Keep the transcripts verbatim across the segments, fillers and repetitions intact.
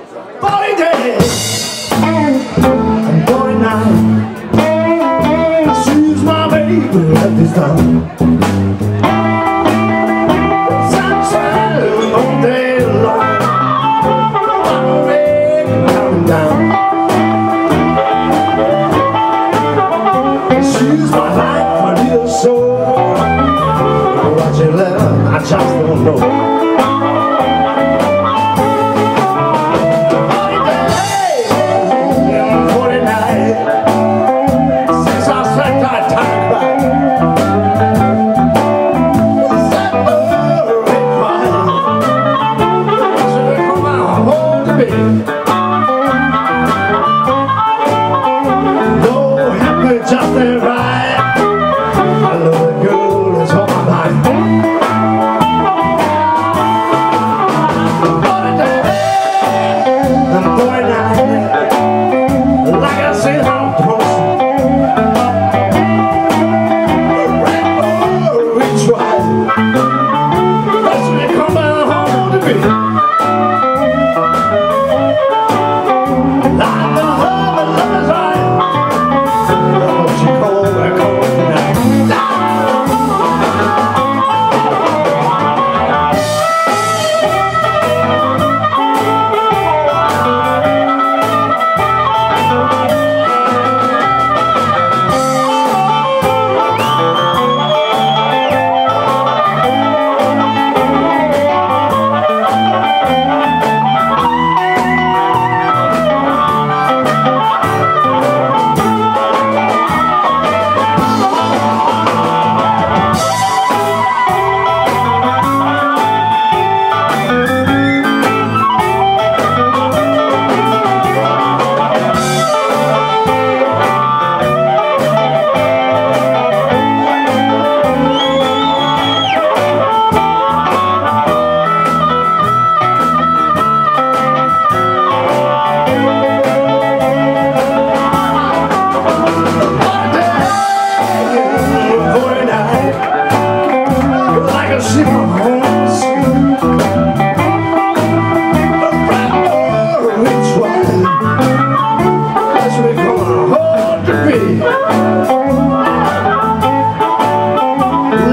forty days and forty nights. She's my baby, left this time. Sunshine all day long, I'm making coming down. She's my life, my little soul. What you love, I just don't know.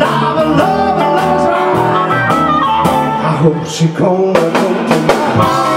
She gonna come tonight.